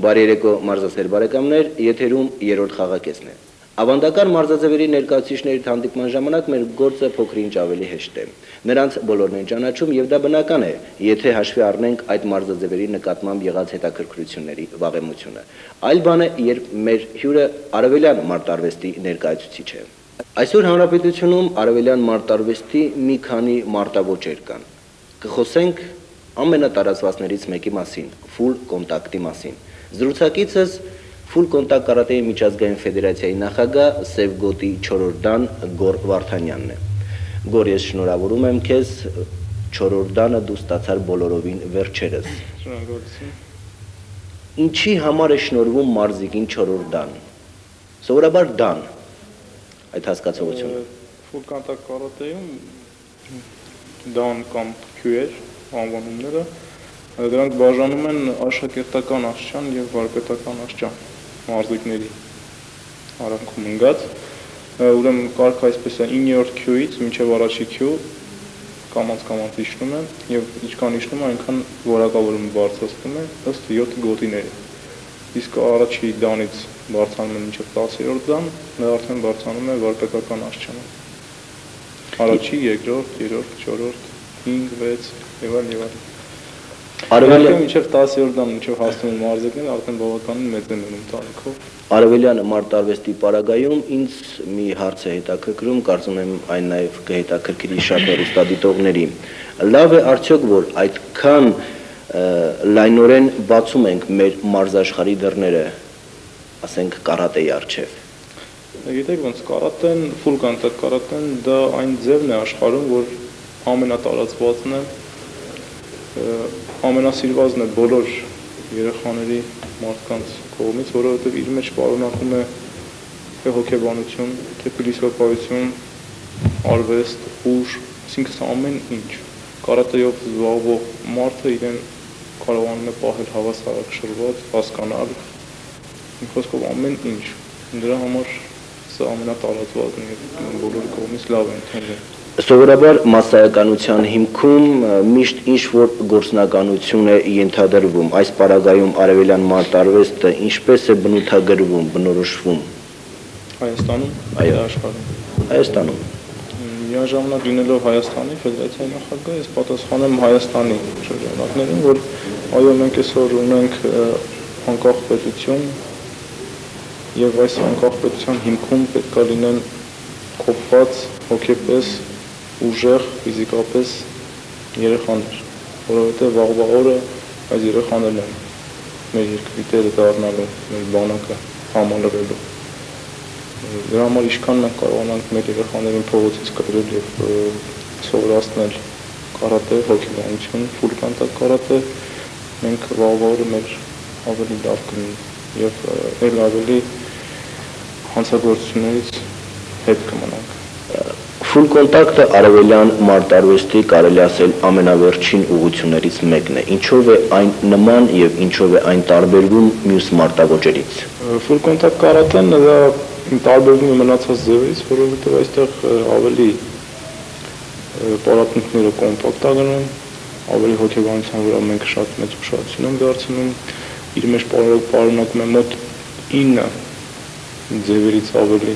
Բարի երեկո մարզասեր բարեկամներ, եթերում երրորդ խաղակեսն է։ Ավանդական մարզաձևերի ներկայացուցիչների հանդիպման ժամանակ մեր գործը փոքր-ինչ ավելի հեշտ է։ Նրանց բոլորն են ճանաչում եւ դա բնական է, եթե հաշվի առնենք այդ մարզաձևերի նկատմամբ եղած հետաքրքրությունների վաղեմությունը։ Այլ բան է, երբ մեր հյուրը արևելյան մարտարվեստի ներկայացուցիչ է։ Այսօր հանրապետությունում արևելյան մարտարվեստի մի քանի մարտավոճեր կան։ Կխոսենք ամենատարածվածներից մեկի մասին, ֆուլ կոնտակտի մասին։ Զրուցակիցս Ֆուլ կոնտակտ կարատեի միջազգային ֆեդերացիայի նախագահ Սևգոտի 4-րդ դան Գոր Վարդանյանն է։ Գոր, ես շնորհավորում եմ քեզ, 4-րդ դանը դու ստացար բոլորովին վերջերս։ Շնորհակալություն։ Ինչի համար է շնորհվում մարզիկին 4-րդ դան։ Սովորաբար դան այդ հասկացողությունը։ Ֆուլ կոնտակտ կարատեում դան կամ քյուեր անվանումները դրանք բաժանում են աշակերտական աստիճան եւ վարպետական աստիճան մարզիկների արանքում ընկած, ուրեմն կարգը այսպես է 9-րդ քյուից մինչև առաջի քյու կամաց իջնում է եւ ինչքան իջնում է այնքան որակավորումը բարձրացնում է ըստ 7 գոտիների։ Իսկ առաջի դանից բարձրանում է մինչև 10-րդ դան, դա արդեն բարձրանում է վարպետական աստիճանը։ Առաջի, երկրորդ, երրորդ, 4-րդ, 5, 6 եւ այլն։ Արևելյան մինչև 10-րդ դան մինչև հասնում են մարզիկները արդեն բավականին մեծ են մնում տարիքով։ Արևելյան մարտարվեստի պարագայում ինձ մի հարց է հետաքրքրում, կարծում եմ այն նաև կհետաքրքրի շատ հեռուստադիտողների։ Լավ է արդյոք, որ այդքան լայնորեն բացում ենք մեր մարզաշխարհի դռները, ասենք կարատեի առջև։ Գիտեք ոնց կարատեն, ֆուլ կոնտակտ կարատեն դա այն ձևն է աշխարհում, որ ամենատարածվածն է, ամենասիրվածն է բոլոր երեխաների մարդկանց կողմից, որովհետև իր մեջ պարունակում է թե հոգեբանություն, թե փիլիսոփայություն, արվեստ, ուժ, այսինքն ամեն ինչ։ Կարատեով զբաղվող մարդը իրեն կարողանում է պահել հավասարակշռված, հասկանալ, մի խոսքով ամեն ինչ։ Դրա համար սա ամենատարածվածն է եւ բոլորի կողմից լավ է ընդունվում։ Սովորաբար մասսայականության հիմքում միշտ ինչ-որ գործնականություն է ենթադրվում, այս պարագայում արևելյան մարտարվեստը ինչպես է բնութագրվում, բնորոշվում։ Հայաստանում, այո, աշխարհում։ Հայաստանում։ Միաժամանակ լինելով Հայաստանի ֆեդերացիայի նախագահ, ես պատասխանում եմ Հայաստանի շրջանակներին, որ այո, մենք այսօր ունենք անկախ պետություն եւ այս անկախ պետության հիմքում պետք է լինեն կոփված հոգեպես ուժեղ, ֆիզիկապես երեխաներ, որովհետև վաղվա օրը այս երեխաներն են մեր երկրի տերը դառնալու, մեր բանակը համալրելու։ Դրա համար ինչքան մենք կարողանանք մեր երեխաներին փողոցից կտրել եւ սովորացնել կարատե, հոգեբանություն, ֆուլ կոնտակտ կարատե, մենք վաղվա օրը մեր ավելի լավ կլինի եւ ել ավելի հանցագործություններից հետ կմնանք։ Ֆուլ կոնտակտը արևելյան մարտարվեստի կարելի ասել ամենավերջին ուղղություններից մեկն է։ Ինչով է այն նման եւ ինչով է այն տարբերվում մյուս մարտավոճերից։ Ֆուլ կոնտակտ կարատեն դա տարբերվում է մնացած ձևերից, որովհետեւ այստեղ ավելի պարապմունքները կոմպակտ ագնում, ավելի հոգեբանության վրա մենք շատ մեծ ուշադրություն ենք դարձնում, իր մեջ պարունակում է մոտ 9 ձևերից ավելի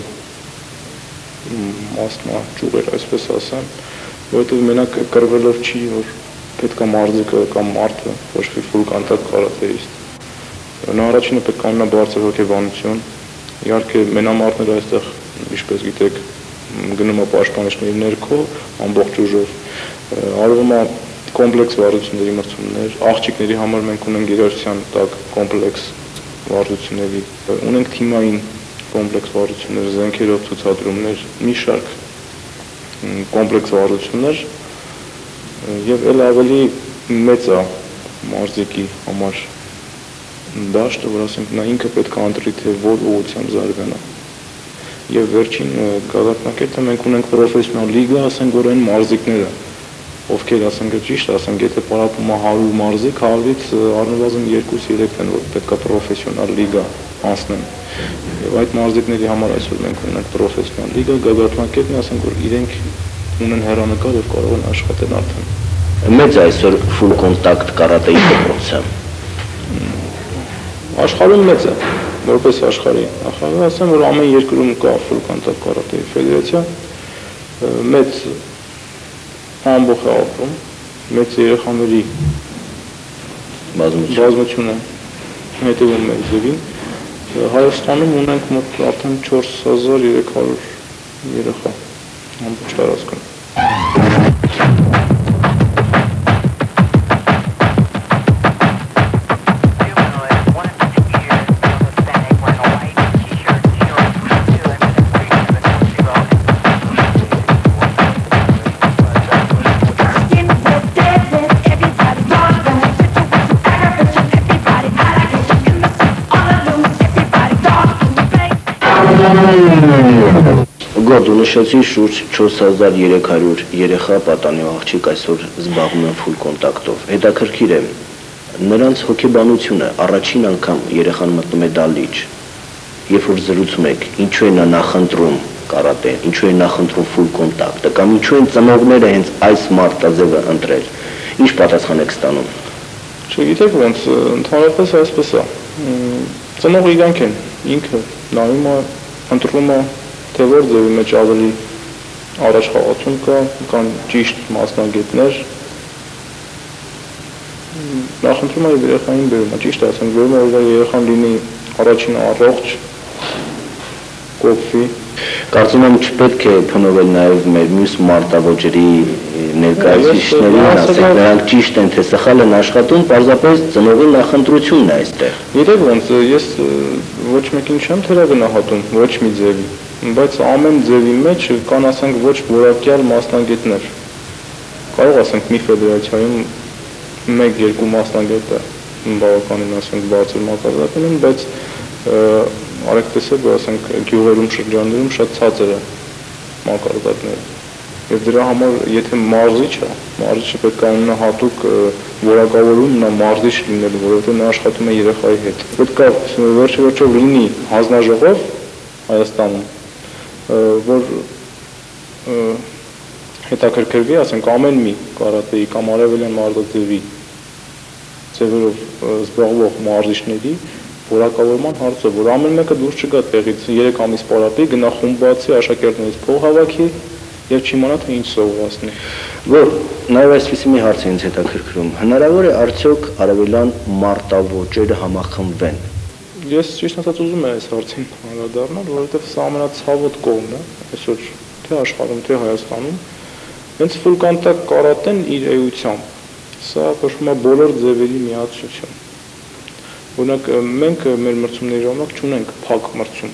մասնա ճյուղեր, այսպես ասեմ, որովհետև մենակ կռվելով չի, որ պետք է մարզիկը կամ մարդը ոչ մի ֆուլ կոնտակտ կարատեիստ։ Նա առաջինը պետք է ունենա բարձր հոգեբանություն, իհարկե մենամարտները այստեղ, ինչպես գիտեք, գնում է պաշտպանիչների ներքո, ամբողջ ուժով, արվում է կոմպլեքս վարժությունների մրցումներ, աղջիկների համար մենք ունենք գերարության տակ կոմպլեքս վարժությունների, ունենք թիմային կոմպլեքս վարժություններ, զենքերով ցուցադրումներ, մի շարք կոմպլեքս վարժություններ եւ ել ավելի մեծ է մարզիկի համար դաշտը, որ ասենք նա ինքը պետք է ընտրի թե որ ուղղությամբ զարգանա։ Եվ վերջին գաղափարակետը մենք ունենք պրոֆեսիոնալ լիգա, ասենք որ այն մարզիկները, ովքեր ասենք ճիշտ, ասենք եթե պարապում է 100 մարզիկ, 100-ից առնվազն 2-3 են, որ պետք է պրոֆեսիոնալ լիգա անցնեն։ Եվ այդ մարզիկների համար այսօր մենք ունենք պրոֆեսիոնալ լիգա, գաղափարակետն ասենք որ իրենք ունեն հեռանկար եւ կարող են աշխատել արդեն։ Մեծ այսօր ֆուլ կոնտակտ կարատեի դպրոցը։ Աշխարհում մեծ է, որպես աշխարհի նախագահ, ասեմ, որ ամեն երկրում կա full contact կարատեի ֆեդերացիա, մեծ ամբողջ ապրում, մեծ երեխաների բազմությունը հետևում է ձևին։ Հայաստանում ունենք մոտ արդեն 4300 երեխա ամբողջ տարածքում։ Գոհ նշեցի շուրջ 4300 երեխա պատանիով աղջիկ այսօր զբաղվում են full contact-ով։ Հետաքրքիր է նրանց հոգեբանությունը, առաջին անգամ երեխան մտնում է դալիճ, երբ որ զրուցում եք, ինչու է նա նախընտրում կարատե, ինչու է նախընտրում full contact-ը, կամ ինչու են ծնողները հենց այս մարտաձևը ընտրել։ Ինչ պատասխան եք ստանում։ Չգիտեք ոնց, ընդհանրապես այսպես է։ Ծնողը իրանք են, ինքը նայում է, ընտրում է թե որ ձևի մեջ ավելի առաջ խաղացում կա, կան ճիշտ մասնագետներ, նախընտրում է երեխային բերում է, ճիշտ ասենք, բերում է որ երեխան լինի առաջին առողջ, կոփվի։ Կարծում եմ չպետք է փնովել նաև մեր մյուս մարտավոճերի ներկայացուցիչներին, ասեք նրանք ճիշտ են, թե սխալ են աշխատում, պարզապես ծնողի նախընտրությունն է այստեղ։ Գիտեք ոնց, ես ոչ մեկին չեմ թերագնահատում, ոչ մի ձևի, բայց ամեն ձևի մեջ կան ասենք ոչ որակյալ մասնագետներ։ Կարող ասենք մի ֆեդերացիայում 1-2 մասնագետը բավականին ասենք բարձր մակարդակին են, բայց արեք տեսեք, որ ասենք գյուղերում շրջաններում շատ ցածր է մակարդակները։ Եվ դրա համար եթե մարզիչը պետք է ունենա հատուկ որակավորում նա մարզիչ լինելու, որովհետև նա աշխատում է երեխայի հետ։ Պետք է վերջիվերջով լինի հանձնաժողով Հայաստանում, որ հետաքրքրվի, ասենք ամեն մի կարատեի կամ արևելյան մարզաձևի ձևերով զբաղվող մարզիչների որակավորման հարցը, որ ամեն մեկը դուրս չգա տեղից 3 ամիս պարապի, գնա խումբ բացի, աշակերտներից փող հավաքի եւ չիմանա թե ինչ սովորացնի։ Որ նաեւ այսպեսի մի հարց է ինձ հետաքրքրում, հնարավոր է արդյոք արևելյան մարտավոճերը համախմբվեն։ Ես ճիշտ ասած ուզում եմ այս հարցին անդրադառնալ, որովհետեւ սա ամենացավոտ կողմն է այսօր թե աշխարհում, թե Հայաստանում, հենց full contact կարատեն իր էությամբ։ Սա կոչվում է բոլոր ձևերի միացություն։ Օրինակ մենք մեր մրցումների ժամանակ չունենք փակ մրցում։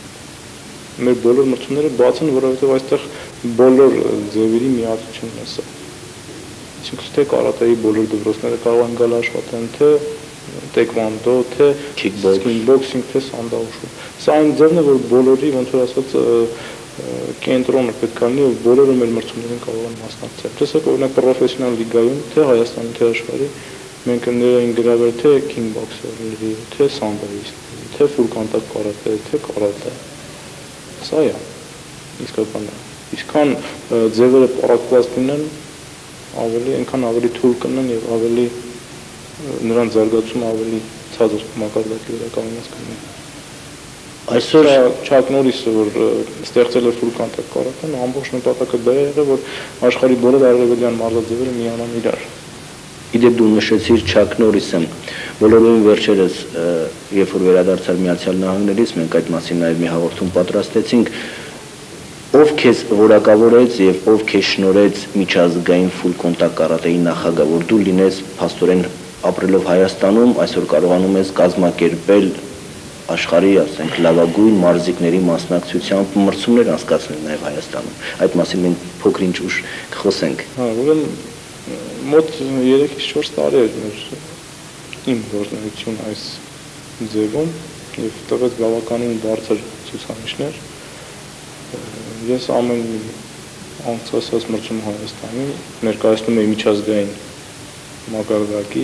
Մեր բոլոր մրցումները բաց են, որովհետև այստեղ բոլոր ձևերի միացությունն է սա։ Այսինքն թե կարատեի բոլոր դպրոցները կարող են գալ աշխատեն, թե տեքվոնդո, թե քիքբոքսինգ, թե սանդաուշու։ Սա այն ձևն է, որ բոլորի ոնց որ ասած կենտրոնը պետք է լինի, որ բոլորը մեր մրցումներին կարող են մասնակցել։ Տեսեք օրինակ պրոֆեսիոնալ լիգայում, թե Հայաստանի, թե աշխարհի մենք ենք գրավել թե քինգբոքսերների, թե սանդաուիստների, թե full contact կարատե, թե կարատե։ Սա է իսկական է։ Իսկան ձևերը պարակված լինեն, այնքան ավելի թույլ կնեն եւ ավելի նրանց զարգացումը ավելի ցածր մակարդակի վրա կայացնի։ Այսօր Չակ Նորիսը, որ ստեղծել է full contact կարատեն, ամբողջ նպատակը դա է եղել, որ աշխարհի բոլոր արևելյան մարզաձևերը միանան իրար։ Իդեպ դու նշեցիր Չակ Նորիսը, բոլորովին վերջերս, երբ որ վերադարձար Միացյալ Նահանգներից, մենք այդ մասին նաև մի հաղորդում պատրաստեցինք, ով քեզ որակավորեց եւ ով քեզ շնորհեց միջազգային full contact կարատեի նախագահ, որ դու լինես փաստորեն ապրելով Հայաստանում, այսօր կարողանում ես կազմակերպել աշխարհի, ասենք, լավագույն մարզիկների մասնակցությամբ մրցումներ անցկացնել նաև Հայաստանում։ Այդ մասին մենք փոքր-ինչ ուշ կխոսենք։ Հա, ուրեմն մոտ 3-ից 4 տարի էր մեր իմ գործունեությունը այս ձևում եւ տվեց բավականին բարձր ցուցանիշներ։ Ես ամեն անցած մրցում Հայաստանում ներկայացնում եմ միջազգային մակարդակի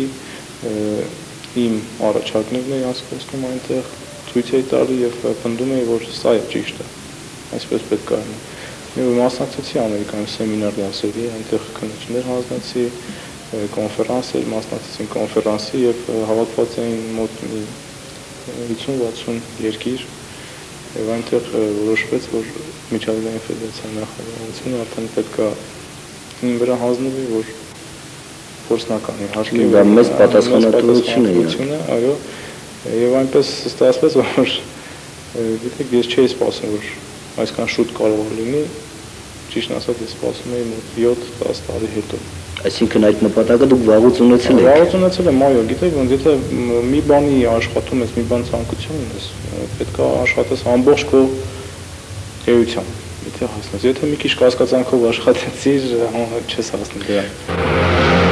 իմ առաջարկներն էի անցկացնում այնտեղ ցույց էի տալի եւ պնդում էի, որ սա է ճիշտը։ Այսպես պետք է լինի։ Եվ մասնակցեցի ամերիկյան սեմինար դասերի, այնտեղ քննություններ հանձնեցի, կոնֆերանսեր մասնակցեցին կոնֆերանսի եւ հավաքված էին մոտ 50-60 երկիր եւ այնտեղ որոշվեց, որ միջազգային ֆեդերացիայի նախագահությունը արդեն պետք է ինքն վրա հանձնվի, որ փորձնական իհարկե դա մեծ պատասխանատվություն է, այո, եւ այնպես ստացվեց, որ գիտեք, ես չէի սպասում, որ այսքան շուտ կարող է լինի, ճիշտ ասած ես սպասում էի մոտ 7-10 տարի հետո։ Այսինքն այդ նպատակը դուք վաղուց ունեցել եք։ Վաղուց ունեցել եմ, այո, գիտեք, ոնց եթե մի բանի աշխատում ես, մի բան ցանկություն ունես, պետք է աշխատես ամբողջ քո էությամբ, եթե հասնես։ Եթե մի քիչ կասկածանքով աշխատեցիր, չես հասնի դրան։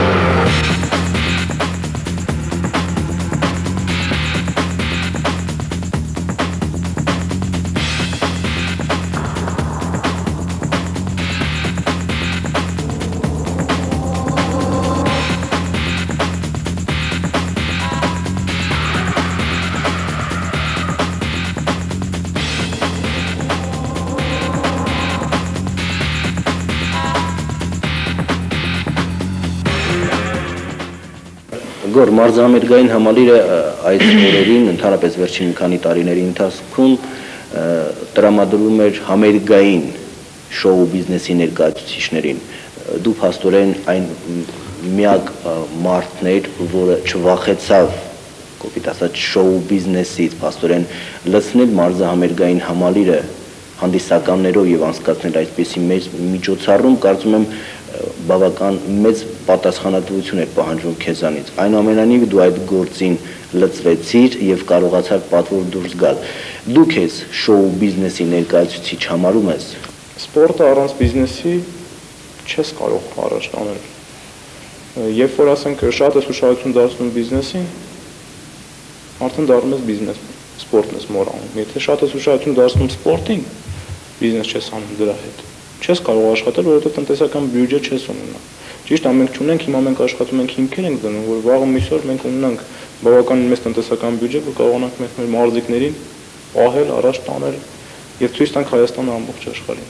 Գոր մարզահամերգային համալիրը այս օրերին, ընդհանրապես վերջին մի քանի տարիների ընթացքում տրամադրում էր համերգային շոու բիզնեսի ներկայացուցիչներին։ Դու փաստորեն այն միակ մարդն էր, որը չվախեցավ, կոպիտ ասած, շոու բիզնեսից, փաստորեն լցնել մարզահամերգային համալիրը հանդիսականներով եւ անցկացնել այսպիսի մեծ միջոցառում, կարծում եմ բավական մեծ պատասխանատվություն էր պահանջվում քեզանից։ Այնուամենայնիվ դու այդ գործին լծվեցիր եւ կարողացար պատվով դուրս գալ։ Դու քեզ շոու բիզնեսի ներկայացուցիչ համարում ես։ Սպորտը առանց բիզնեսի չես կարող առաջ տանել։ Երբ որ ասենք շատ ես ուշադրություն դարձնում բիզնեսին, արդեն դառնում ես բիզնես, սպորտն ես մոռանում։ Եթե շատ ես ուշադրություն դարձնում սպորտին, բիզնես չես անում դրա հետ։ Չես կարող աշխատել, որովհետև տնտեսական բյուջե չես ունենա։ Ճիշտ է, մենք չունենք, հիմա մենք աշխատում ենք հիմքեր ենք դնում, որ վաղը միսօր մենք ունենանք բավականին մեծ տնտեսական բյուջե, որ կարողանանք մենք մեր մարզիկներին պահել, առաջ տանել եւ ցույց տանք Հայաստանը ամբողջ աշխարհին։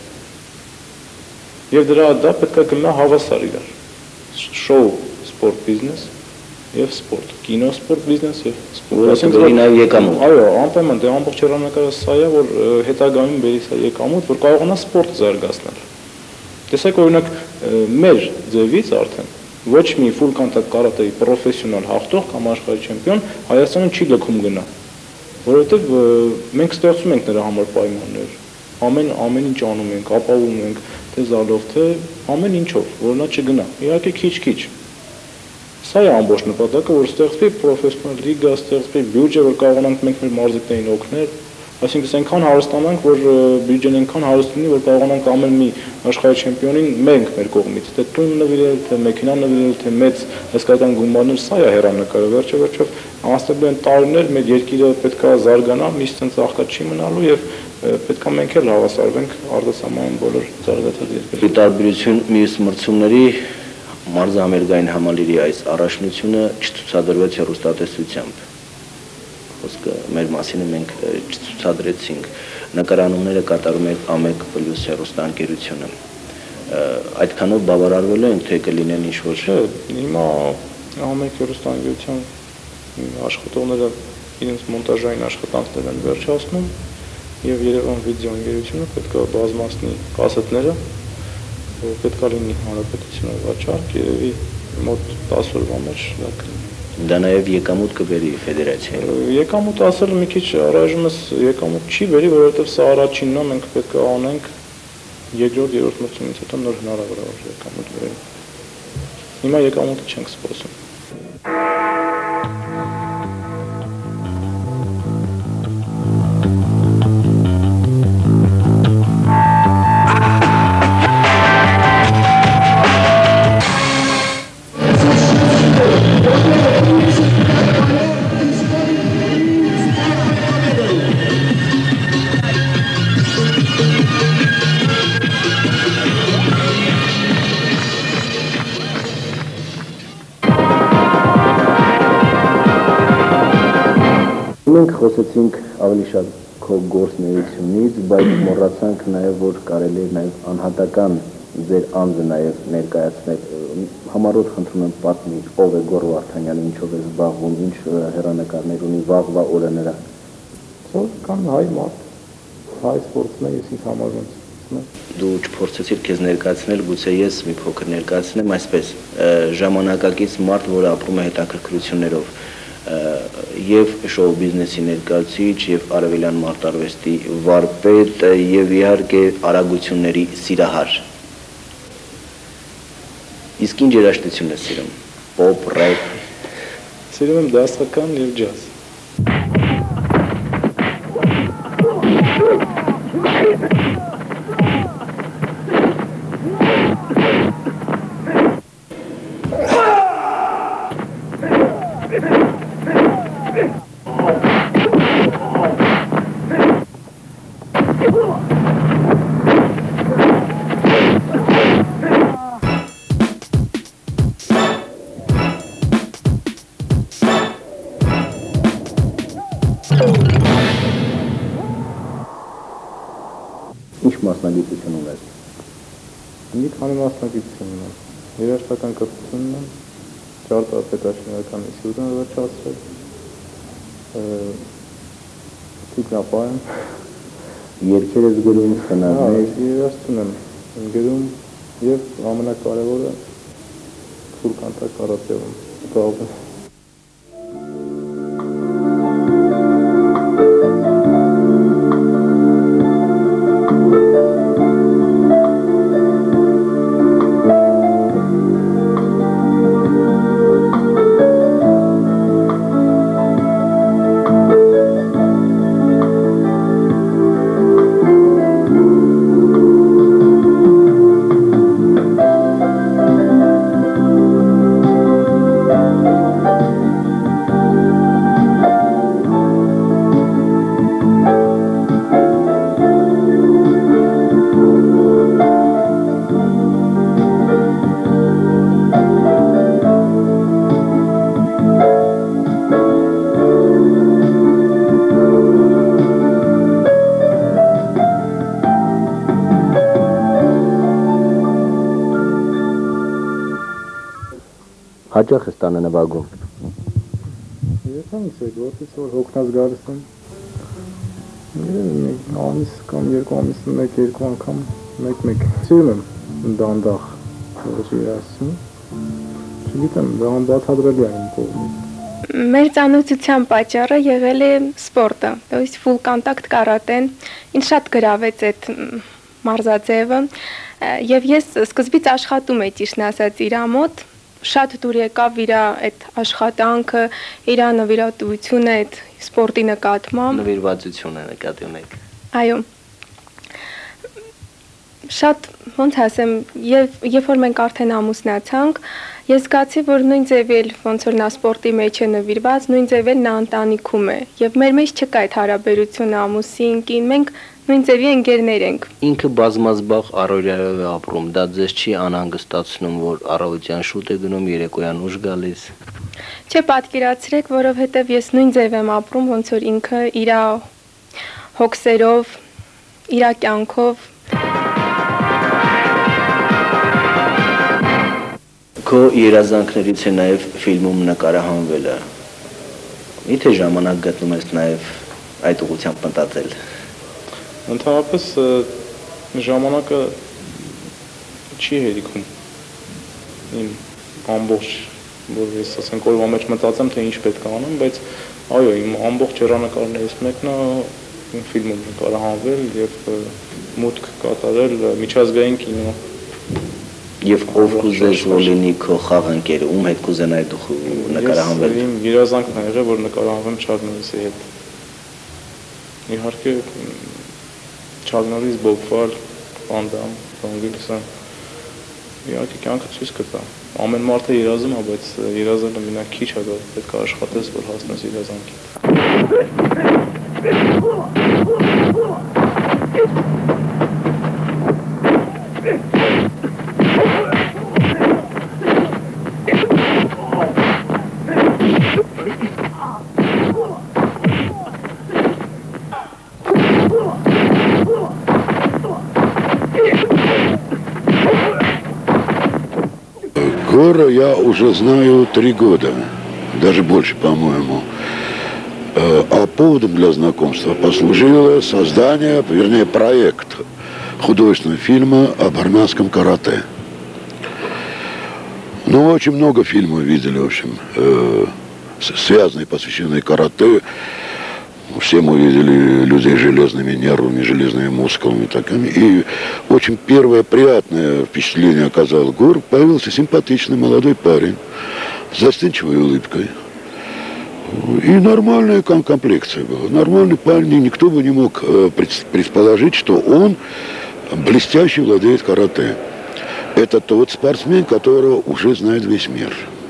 Եվ դա պետք է գնա հավասար իրար։ Շոու, սպորտ բիզնես եւ սպորտ, կինո սպորտ բիզնես եւ սպորտ։ Այսինքն բերի նաեւ եկամուտ։ Այո, անպայման դե ամբողջ հեռանկարը սա է, որ հետագայում բերի սա եկամուտ, որ կարողանա սպորտը զարգացնել։ Տեսեք օրինակ մեր ձևից արդեն ոչ մի full contact կարատեի պրոֆեսիոնալ հաղթող կամ աշխարհի չեմպիոն Հայաստանը չի լքում գնա, որովհետև մենք ստեղծում ենք նրա համար պայմաններ, ամեն ինչ անում ենք, ապահովում ենք թե զալով, թե ամեն ինչով, որ նա չգնա։ Իհարկե քիչ-քիչ։ Սա է ամբողջ նպատակը, որ ստեղծվի պրոֆեսիոնալ լիգա, ստեղծվի բյուջե, որ կարողանանք մենք մեր մարզիկներին օգնել։ Այսինքն այնքան հարստանանք, որ բյուջեն այնքան հարուստ լինի, որ կարողանանք ամեն մի աշխարհի չեմպիոնին մենք մեր կողմից, թե տուն նվիրել, թե մեքենա նվիրել, թե մեծ հսկայական գումարներ, սա է հեռանկարը, վերջով անցնելու են տարիներ, մեր երկիրը պետք է զարգանա, միշտ ցած աղքատ չի մնալու եւ պետք է մենք էլ հավասարվենք արտասահմանային բոլոր զարգացած երկրների։ Ի տարբերություն մյուս մրցումների, մարզահամերգային համալիրի այս առաջնությունը չցուցադրվեց հեռուստատեսությամբ։ Խոսքը մեր մասին մենք չցուցադրեցինք, նկարանումները կատարում էր AMEC+ հեռուստաընկերությունը։ Այդքանով բավարարվել են, թե կլինեն ինչ-որ։ Հիմա AMEC հեռուստաընկերության աշխատողները իրենց մոնտաժային աշխատանքներ են վերջացնում եւ Երևան վիդեո ընկերությունը պետք է բազմացնի կասետները, պետք է լինի հանրապետությունով վաճառք, երևի մոտ 10 օրվա մեջ դա կլինի։ Դա նաև եկամուտ կբերի ֆեդերացիային։ Եկամուտ ասել մի քիչ առայժմս եկամուտ չի բերի, որովհետև սա առաջինն է, մենք պետք է անենք երկրորդ մրցումից հետո նոր հնարավոր է որ եկամուտ բերի։ Հիմա եկամուտը չենք սպասում։ Մենք խոսեցինք ավելի շատ քո գործունեությունից, բայց մոռացանք նաև որ կարելի է նաև անհատական ձեր անձը նաև ներկայացնել։ Համառոտ խնդրում եմ պատմիր, ով է Գոռ Վարդանյանը, ինչով է զբաղվում, ինչ հեռանկարներ ունի, վաղվա օրը նրա Որ կան հայ մարդ, հայ սպորտսմեն, ես ինձ համարում եմ։ Դու չփորձեցիր քեզ ներկայացնել, գուցե ես մի փոքր ներկայացնեմ այսպես ժամանակակից մարդ, որը ապրում է հետաքրքրություններով եւ շոու բիզնեսի ներկայացուցիչ եւ արևելյան մարտարվեստի վարպետ եւ իհարկե արագությունների սիրահար։ Իսկ ինչ երաժշտություն ես սիրում։ Պոպ, ռեփ։ Սիրում եմ դասական եւ ջազ։ Ինչ մասնագիտություն ունես։ Մի քանի մասնագիտություն ունեմ։ Երաժշտական կրթություն ունեմ, ճարտարապետաշինական ինստիտուտն եմ վերջացրել։ Տիկնապահ եմ։ Երգեր ես գրում, սցենարներ։ Երաժշտություն եմ գրում եւ ամենակարևորը ֆուլ կոնտակտ կարատեում զբաղվում։ Հաճախ ես տանը նվագում։ Երբեմն է գործից որ հոգնած գալիս եմ։ Մի ամիս կամ երկու ամիսին մեկ-երկու անգամ մեկ-մեկ։ Սիրում եմ դանդաղ երաժշտություն։ Չգիտեմ, դա անբացատրելի է իմ կողմից։ Մեր ծանոթության պատճառը եղել է սպորտը, то есть full contact կարատեն։ Ինձ շատ գրավեց այդ մարզաձևը, եւ ես սկզբից աշխատում էի ճիշտն ասած իր մոտ։ Շատ դուր եկավ իր այդ աշխատանքը, իր նվիրատվությունը այդ սպորտի նկատմամբ։ Նվիրվածությունը նկատի ունեք։ Այո։ Շատ ոնց ասեմ, երբ որ մենք արդեն ամուսնացանք, ես զգացի, որ նույն ձևել ոնց որ նա սպորտի մեջ է նվիրված, նույն ձևել նա ընտանիքում է, եւ մեր մեջ չկա այդ հարաբերությունը ամուսին, կին, մենք նույն ձևի ընկերներ ենք։ Ինքը բազմազբաղ առօրյայով է ապրում, դա ձեզ չի անհանգստացնում, որ առավոտյան շուտ է գնում, երեկոյան ուշ գալիս։ Չէ, պատկերացրեք, որովհետև ես նույն ձև եմ ապրում, ոնց որ ինքը իր հոգսերով, իր կյանքով։ Քո երազանքներից է նաև ֆիլմում նկարահանվելը։ Իթե ժամանակ գտնում ես նաև այդ ուղղությամբ մտածել։ Ընդհանրապես ժամանակը չի հերիքում իմ ամբողջ, որ ես ասենք օրվա մեջ մտածեմ, թե ինչ պետք է անեմ, բայց այո, իմ ամբողջ հեռանկարներից մեկն է իմ ֆիլմում նկարահանվել եւ մուտք կատարել միջազգային կինո։ Եվ ով կուզես որ լինի քո խաղընկերը, ում հետ կուզենայի դու նկարահանվել։ Իմ երազանքն է եղել, որ նկարահանվեմ Չակ Նորրիսի հետ։ Իհարկե Չակ Նորրիս, Բոբ Ֆար, Վան Դամ, Բրուս Վիլսն, իհարկե կյանքը ցույց կտա։ Ամեն մարդ է երազում, բայց երազելը մենակ քիչ է, պետք է աշխատես, որ հասնես երազանքին։ Гора я уже знаю 3 года, даже больше, по-моему. А поводом для знакомства послужило создание, вернее, проект художественного фильма об армянском карате. Ну, мы очень много фильмов видели, в общем, связанные, посвященные карате. Все мы видели людей с железными нервами, железными мускулами. Такими. И очень первое приятное впечатление оказал Гор. Появился симпатичный молодой парень с застенчивой улыбкой. И нормальная комплекция была. Нормальный парень. Никто бы не мог предположить, что он блестяще владеет карате. Это тот спортсмен, которого уже знает весь мир.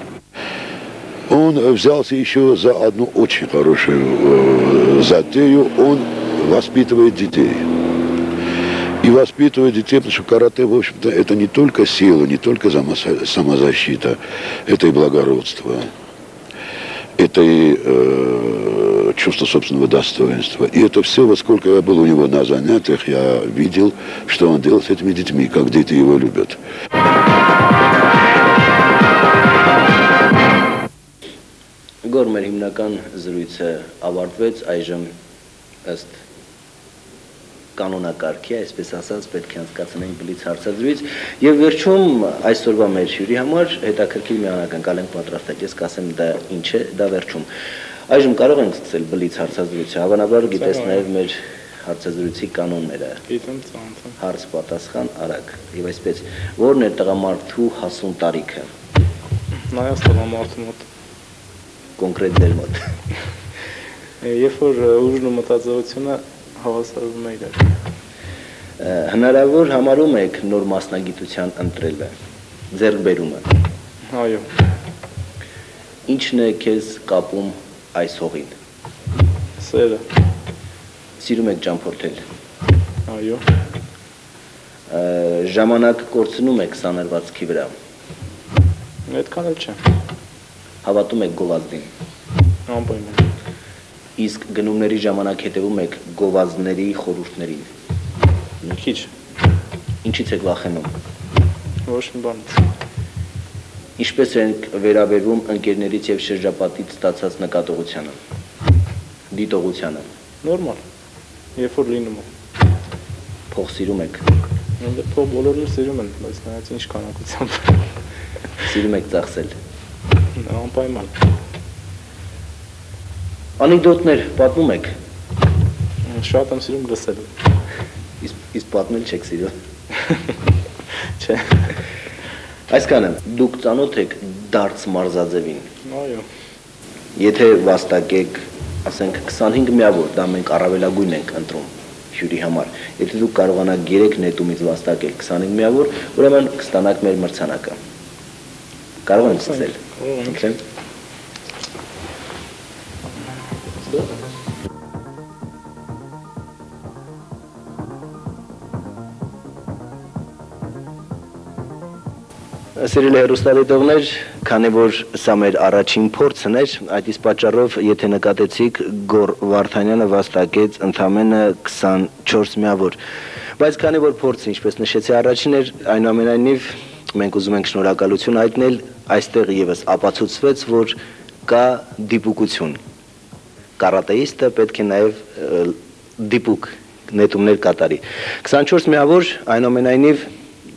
Он взялся еще за одну очень хорошую затею. Он воспитывает детей. И воспитывает детей, потому что карате, в общем-то, это не только сила, не только самозащита, это и благородство, это и чувство собственного достоинства. И это все, во сколько я был у него на занятиях, я видел, что он делал с этими детьми, как дети его любят. Գոր մեր հիմնական զրույցը ավարտվեց, այժմ ըստ կանոնակարգի, այսպես ասած, պետք է անցկացնենք բլից հարցազրույց եւ վերջում այսօրվա մեր հյուրի համար հետաքրքիր մի անակնկալ ենք պատրաստել։ Ես կասեմ դա ինչ է, դա վերջում։ Այժմ կարող ենք սկսել բլից հարցազրույցը։ Հավանաբար գիտես նաեւ մեր հարցազրույցի կանոնները։ Գիտեմ, ծանոթ եմ։ Հարց պատասխան արագ։ Եվ այսպես, որն է տղամարդու հասուն տարիքը։ Նայած տղամարդու մոտ Կոնկրետ դեր մոտ։ Երբ որ ուժն ու մտածողությունը հավասարվում է իրար։ Հնարավոր համարում եք նոր մասնագիտության ընտրելը, ձեռքբերումը։ Այո։ Ինչն է քեզ կապում այս հողին։ Սերը։ Սիրում եք ճամփորդել։ Այո։ Ժամանակ կորցնում եք սանրվածքի վրա։ Այդքան էլ չէ։ Հավատում եք գովազդին։ Անպայման։ Իսկ գնումների ժամանակ հետևում եք գովազդների խորհուրդներին։ Մի քիչ։ Ինչից եք վախենում։ Ոչ մի բանից։ Ինչպես եք վերաբերվում ընկերներից եւ շրջապատից ստացած նկատողությանը։ Դիտողությանը։ Նորմալ։ Երբ որ լինում է։ Փող սիրում եք։ Փող բոլորն սիրում են, բայց նայած ինչ քանակությամբ։ Սիրում եք ծախսել։ Անպայման։ Անեկդոտներ պատմում եք։ Շատ եմ սիրում լսել։ Իսկ պատմել չեք սիրում։ Չէ։ Այսքանը, դուք ծանոթ եք դարձ մարզաձևին։ Այո։ Եթե վաստակեք, ասենք 25 միավոր, դա մենք առավելագույն ենք ընտրում հյուրի համար։ Եթե դուք կարողանաք 3 նետումից վաստակել 25 միավոր, ուրեմն կստանաք մեր մրցանակը։ Կարող ենք սկսել։ Ինքնեմ։ Սիրելի հեռուստադիտողներ, քանի որ սա մեր առաջին փորձն էր, այդ իսկ պատճառով, եթե նկատեցիք, Գոր Վարդանյանը վաստակեց ընդամենը 24 միավոր։ Բայց քանի որ փորձը, ինչպես նշեցի, առաջին էր, այնուամենայնիվ մենք ուզում ենք շնորհակալություն հայտնել, այստեղ եւս ապացուցվեց, որ կա դիպուկություն։ Կարատեիստը պետք է նաեւ դիպուկ նետումներ կատարի։ 24 միավոր, այնուամենայնիվ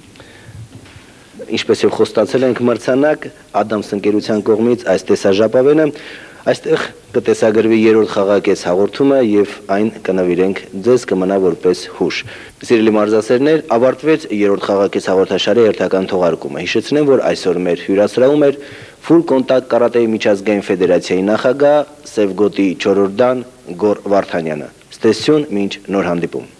Ինչպես եւ խոստացել ենք մրցանակ Ադամս ընկերության կողմից այս տեսաժապավենը, այստեղ կտեսագրվի երրորդ խաղակես հաղորդումը եւ այն կնվիրենք ձեզ, կմնա որպես հուշ։ Սիրելի մարզասերներ, ավարտվեց երրորդ խաղակես հաղորդաշարի հերթական թողարկումը։ Հիշեցնեմ, որ այսօր մեր հյուրասրահում էր Full Contact Karate-ի միջազգային ֆեդերացիայի նախագահ Սևգոտի 4-րդ դան Գոր Վարդանյանը։ Ստեսյուն, մինչ նոր հանդիպում։